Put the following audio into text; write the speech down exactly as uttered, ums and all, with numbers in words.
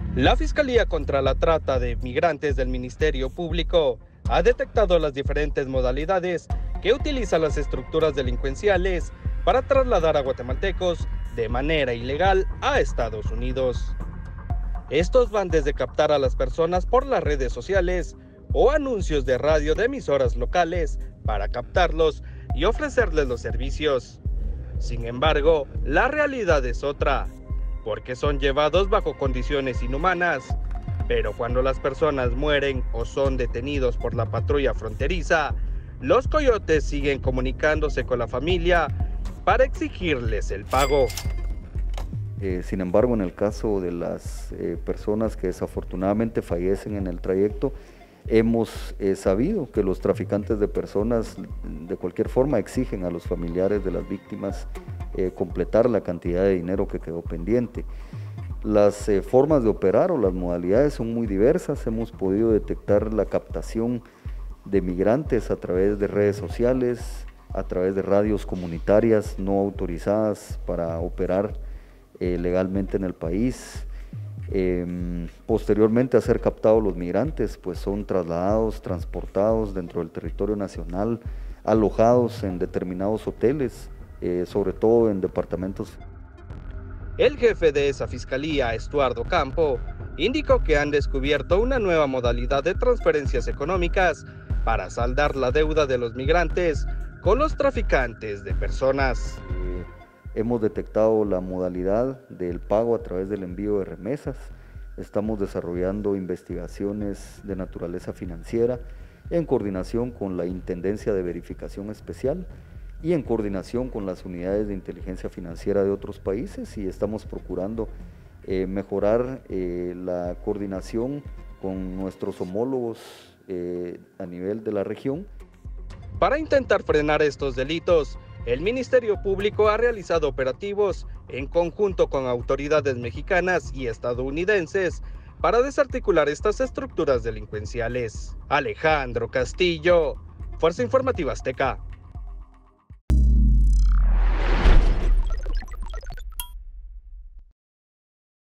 La Fiscalía contra la Trata de Migrantes del Ministerio Público ha detectado las diferentes modalidades que utilizan las estructuras delincuenciales para trasladar a guatemaltecos de manera ilegal a Estados Unidos. Estos van desde captar a las personas por las redes sociales o anuncios de radio de emisoras locales para captarlos y ofrecerles los servicios. Sin embargo, la realidad es otra, porque son llevados bajo condiciones inhumanas, pero cuando las personas mueren o son detenidos por la patrulla fronteriza, los coyotes siguen comunicándose con la familia para exigirles el pago. Eh, sin embargo, en el caso de las eh, personas que desafortunadamente fallecen en el trayecto, hemos eh, sabido que los traficantes de personas de cualquier forma exigen a los familiares de las víctimas eh, completar la cantidad de dinero que quedó pendiente. Las eh, formas de operar o las modalidades son muy diversas. Hemos podido detectar la captación de migrantes a través de redes sociales, a través de radios comunitarias no autorizadas para operar eh, legalmente en el país. Eh, posteriormente a ser captados los migrantes, pues son trasladados, transportados dentro del territorio nacional, alojados en determinados hoteles, eh, sobre todo en departamentos. El jefe de esa fiscalía, Estuardo Campo, indicó que han descubierto una nueva modalidad de transferencias económicas para saldar la deuda de los migrantes con los traficantes de personas. Eh, hemos detectado la modalidad del pago a través del envío de remesas. Estamos desarrollando investigaciones de naturaleza financiera en coordinación con la Intendencia de Verificación Especial y en coordinación con las unidades de inteligencia financiera de otros países, y estamos procurando eh, mejorar eh, la coordinación con nuestros homólogos eh, a nivel de la región. Para intentar frenar estos delitos, el Ministerio Público ha realizado operativos en conjunto con autoridades mexicanas y estadounidenses para desarticular estas estructuras delincuenciales. Alejandro Castillo, Fuerza Informativa Azteca.